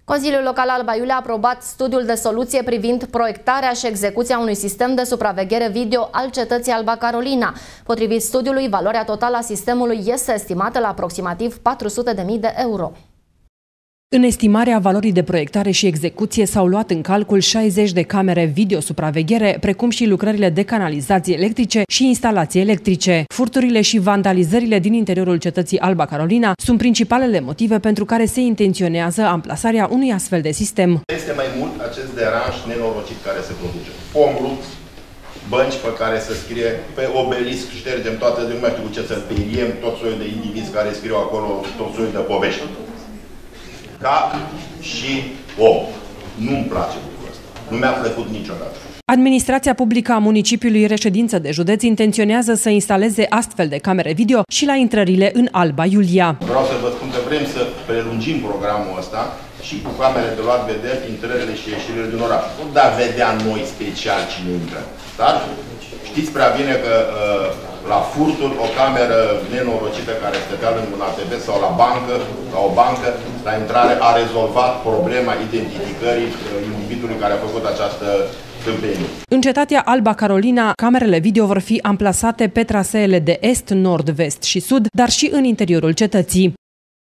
Consiliul Local Alba Iulia a aprobat studiul de soluție privind proiectarea și execuția unui sistem de supraveghere video al cetății Alba Carolina. Potrivit studiului, valoarea totală a sistemului este estimată la aproximativ 400.000 de euro. În estimarea valorii de proiectare și execuție s-au luat în calcul 60 de camere video-supraveghere, precum și lucrările de canalizații electrice și instalații electrice. Furturile și vandalizările din interiorul cetății Alba Carolina sunt principalele motive pentru care se intenționează amplasarea unui astfel de sistem. Este mai mult acest deranj nenorocit care se produce. Pomruți, bănci pe care se scrie pe obelisc, ștergem toate, nu mai știu cu ce să periem, tot soiul de indivizi care scriu acolo tot soiul de povești. Ca și om. Nu-mi place lucrul ăsta. Nu mi-a plăcut niciodată. Administrația publică a municipiului reședință de județ intenționează să instaleze astfel de camere video și la intrările în Alba Iulia. Vreau să vă spun că vrem să prelungim programul ăsta și cu camere de luat vedere intrările și ieșirile din oraș. Nu da vedea noi special cine intră. Dar știți prea bine că la furturi, o cameră nenorocită care stătea lângă un ATV sau la o bancă, la intrare a rezolvat problema identificării individului care a făcut această tâmpenie. În cetatea Alba Carolina, camerele video vor fi amplasate pe traseele de est, nord, vest și sud, dar și în interiorul cetății.